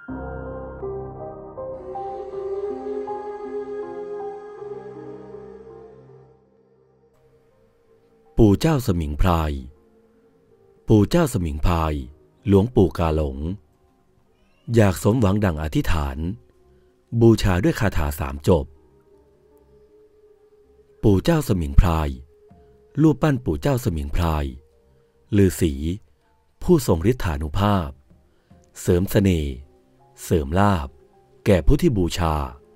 ปู่เจ้าสมิงพรายปู่เจ้าสมิงพรายหลวงปู่กาหลงอยากสมหวังดังอธิษฐานบูชาด้วยคาถา3 จบปู่เจ้าสมิงพรายรูปปั้นปู่เจ้าสมิงพรายฤาษีผู้ทรงฤทธานุภาพเสริมเสน่ห์เสริมลาภแก่ผู้ที่บูชา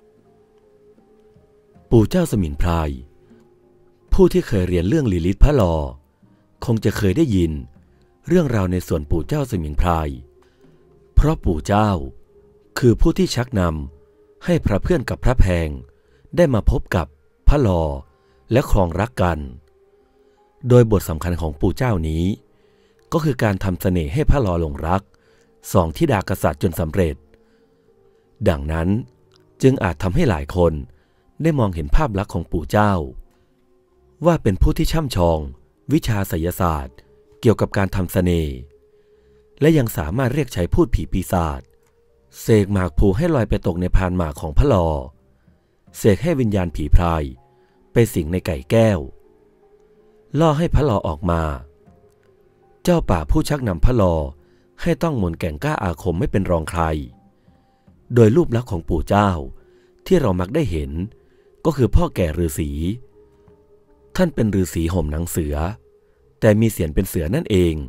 ปู่เจ้าสมิงพรายผู้ที่เคยเรียนเรื่องลีลิศพระลอคงจะเคยได้ยินเรื่องราวในส่วนปู่เจ้าสมิงพรายเพราะปู่เจ้าคือผู้ที่ชักนำให้พระเพื่อนกับพระแพงได้มาพบกับพระลอและครองรักกันโดยบทสำคัญของปู่เจ้านี้ก็คือการทำเสน่ห์ให้พระลอหลงรัก2 ธิดากษัตริย์จนสำเร็จดังนั้นจึงอาจทำให้หลายคนได้มองเห็นภาพลักษณ์ของปู่เจ้าว่าเป็นผู้ที่ช่ำชองวิชาไสยศาสตร์เกี่ยวกับการทำเสน่ห์และยังสามารถเรียกใช้พูดผีปีศาจเสกหมากพลูให้ลอยไปตกในพานหมากของพระลอเสกให้วิญญาณผีพรายไปสิงในไก่แก้วล่อให้พระลอออกมาเจ้าป่าผู้ชักนำพระลอให้ต้องมนต์แก่งกล้าอาคมไม่เป็นรองใครโดยรูปลักษณ์ของปู่เจ้าที่เรามักได้เห็นก็คือพ่อแก่ฤาษีท่านเป็นฤาษีห่มหนังเสือแต่มีเสียงเป็นเสือนั่นเอง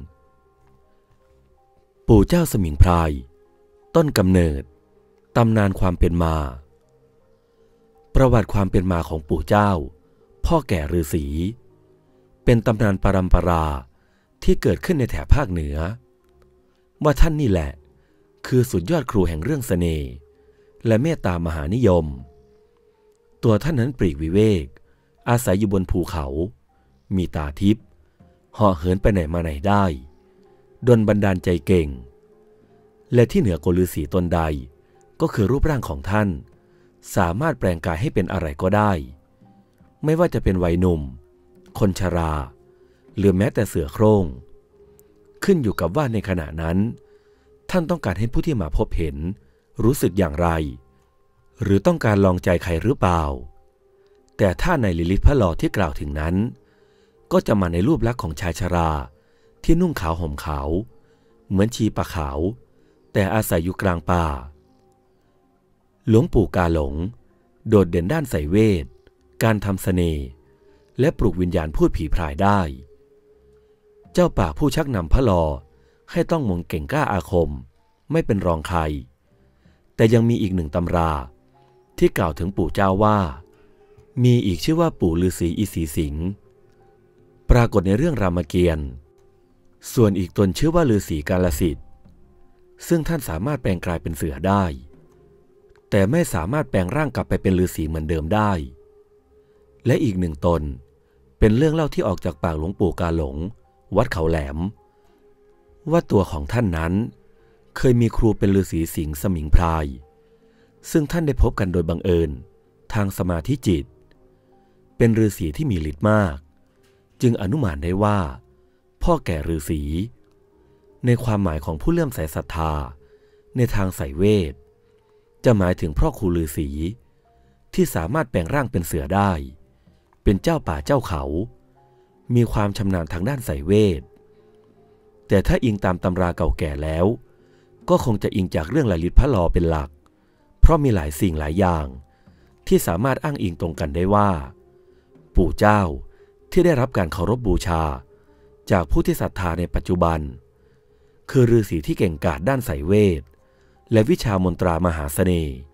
ปู่เจ้าสมิงพรายต้นกำเนิดตำนานความเป็นมาประวัติความเป็นมาของปู่เจ้าพ่อแก่ฤาษีเป็นตำนานปรัมปราที่เกิดขึ้นในแถบภาคเหนือว่าท่านนี่แหละคือสุดยอดครูแห่งเรื่องเสน่ห์และเมตตามหานิยมตัวท่านนั้นปลีกวิเวกอาศัยอยู่บนภูเขามีตาทิพย์เหาะเหินไปไหนมาไหนได้ดลบันดาลใจเก่งและที่เหนือกว่าฤาษีตนใดก็คือรูปร่างของท่านสามารถแปลงกายให้เป็นอะไรก็ได้ไม่ว่าจะเป็นวัยหนุ่มคนชราหรือแม้แต่เสือโคร่งขึ้นอยู่กับว่าในขณะนั้นท่านต้องการให้ผู้ที่มาพบเห็นรู้สึกอย่างไรหรือต้องการลองใจใครหรือเปล่าแต่ถ้าในลีลิศพระลอที่กล่าวถึงนั้นก็จะมาในรูปลักษณ์ของชายชราที่นุ่งขาวห่มขาวเหมือนชีปะขาวแต่อาศัยอยู่กลางป่าหลวงปู่กาหลงโดดเด่นด้านไสยเวทการทำเสน่ห์และปลุกวิญญาณพูดผีพรายได้เจ้าป่าผู้ชักนำพระลอให้ต้องมนต์เก่งกล้าอาคมไม่เป็นรองใครแต่ยังมีอีก1 ตำราที่กล่าวถึงปู่เจ้าว่ามีอีกชื่อว่าปู่ฤาษีอิสีสิงห์ปรากฏในเรื่องรามเกียรติ์ส่วนอีกตนชื่อว่าฤาษีกาลสิทธิ์ซึ่งท่านสามารถแปลงกายเป็นเสือได้แต่ไม่สามารถแปลงร่างกลับไปเป็นฤาษีเหมือนเดิมได้และอีก1 ตนเป็นเรื่องเล่าที่ออกจากปากหลวงปู่กาหลงวัดเขาแหลมว่าตัวของท่านนั้นเคยมีครูเป็นฤาษีสิงห์สมิงพรายซึ่งท่านได้พบกันโดยบังเอิญทางสมาธิจิตเป็นฤาษีที่มีฤทธิ์มากจึงอนุมานได้ว่าพ่อแก่ฤาษีในความหมายของผู้เลื่อมใสศรัทธาในทางไสยเวทจะหมายถึงพ่อครูฤาษีที่สามารถแปลงร่างเป็นเสือได้เป็นเจ้าป่าเจ้าเขามีความชำนาญทางด้านไสยเวทแต่ถ้าอิงตามตำราเก่าแก่แล้วก็คงจะอิงจากเรื่องลีลิศพระลอเป็นหลักเพราะมีหลายสิ่งหลายอย่างที่สามารถอ้างอิงตรงกันได้ว่าปู่เจ้าที่ได้รับการเคารพบูชาจากผู้ที่ศรัทธาในปัจจุบันคือฤาษีที่เก่งกาจด้านไสยเวทและวิชามนตรามหาเสน่ห์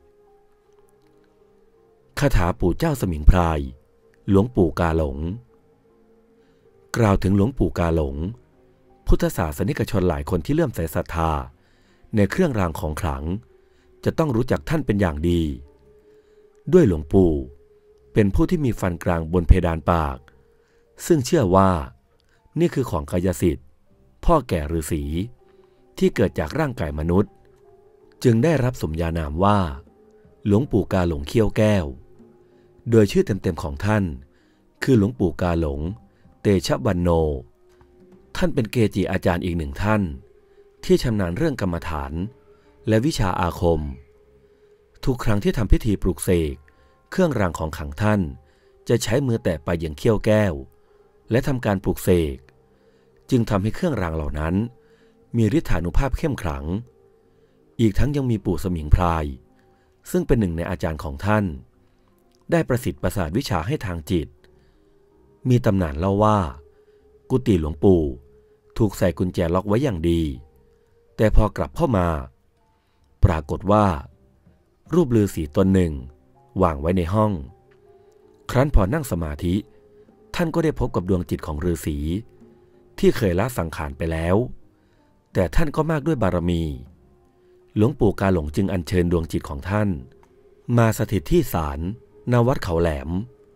คาถาปู่เจ้าสมิงพรายหลวงปู่กาหลงกล่าวถึงหลวงปู่กาหลงพุทธศาสนิกชนหลายคนที่เลื่อมใสศรัทธาในเครื่องรางของขลังจะต้องรู้จักท่านเป็นอย่างดีด้วยหลวงปู่เป็นผู้ที่มีฟันกลางบนเพดานปากซึ่งเชื่อว่านี่คือของกายสิทธิ์พ่อแก่ฤาษีที่เกิดจากร่างกายมนุษย์จึงได้รับสมญานามว่าหลวงปู่กาหลงเขี้ยวแก้วโดยชื่อเต็มๆของท่านคือหลวงปู่กาหลงเตชะวันโนท่านเป็นเกจิอาจารย์อีก1 ท่านที่ชำนาญเรื่องกรรมฐานและวิชาอาคมทุกครั้งที่ทำพิธีปลุกเสกเครื่องรางของขลังท่านจะใช้มือแตะไปอย่างเขี้ยวแก้วและทำการปลุกเสกจึงทำให้เครื่องรางเหล่านั้นมีฤทธานุภาพเข้มขลังอีกทั้งยังมีปู่สมิงพรายซึ่งเป็นหนึ่งในอาจารย์ของท่านได้ประสิทธิ์ประสาทวิชาให้ทางจิตมีตำนานเล่าว่ากุฏิหลวงปู่ถูกใส่กุญแจล็อกไว้อย่างดีแต่พอกลับเข้ามาปรากฏว่ารูปฤาษีตนหนึ่งวางไว้ในห้องครั้นพอนั่งสมาธิท่านก็ได้พบกับดวงจิตของฤาษีที่เคยละสังขารไปแล้วแต่ท่านก็มากด้วยบารมีหลวงปู่กาหลงจึงอัญเชิญดวงจิตของท่านมาสถิตที่ศาลณวัดเขาแหลม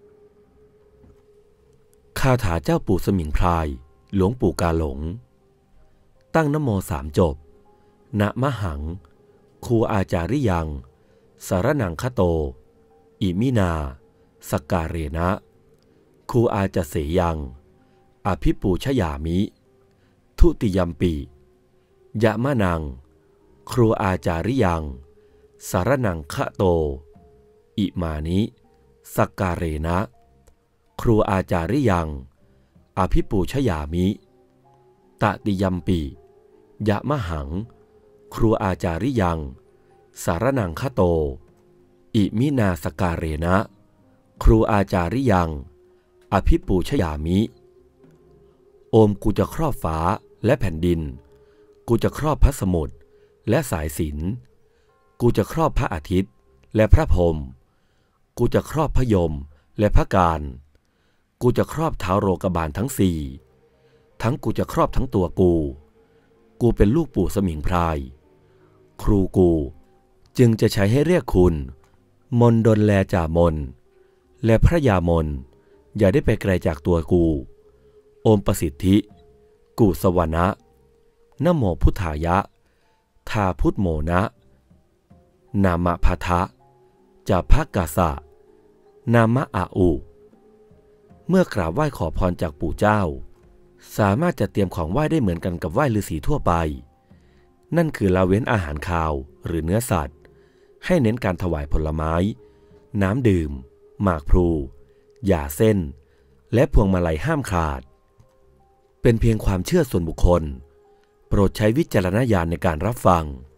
คาถาเจ้าปู่สมิงพรายหลวงปู่กาหลงตั้งนะโม3 จบนะมะหังครูอาจาริยังสารนังคโตอิมินาสกการเรนะครูอาจาเสยังอภิปูชยามิทุติยัมปิยะมะนังครูอาจาริยังสารนังคโตอิมานิสกการเรนะครูอาจาริยังอภิปูชยามิตติยัมปิยะมะหังครูอาจาริยังสารนังคโตอิมินาสกการเรนะครูอาจาริยังอภิปูชยามิโอมกูจะครอบฟ้าและแผ่นดินกูจะครอบพระสมุทรและสายสิญจน์กูจะครอบพระอาทิตย์และพระพรหมกูจะครอบพระยมและพระการกูจะครอบเท้าโรกบาลทั้ง4ทั้งกูจะครอบทั้งตัวกูเป็นลูกปู่สมิงพรายครูกูจึงจะใช้ให้เรียกคุณมนดลแลจ่ามนและพระยามนอย่าได้ไปไกลจากตัวกูโอมประสิทธิกูสวนะนะโมพุทธายะทาพุทโมนะนามะพะทะจาภกาสะนามะอาอุเมื่อกราบไหว้ขอพรจากปู่เจ้าสามารถจะเตรียมของไหว้ได้เหมือนกันกับไหว้ฤาษีทั่วไปนั่นคือละเว้นอาหารคาวหรือเนื้อสัตว์ให้เน้นการถวายผลไม้น้ำดื่มหมากพลูหย่าเส้นและพวงมาลัยห้ามขาดเป็นเพียงความเชื่อส่วนบุคคลโปรดใช้วิจารณญาณในการรับฟัง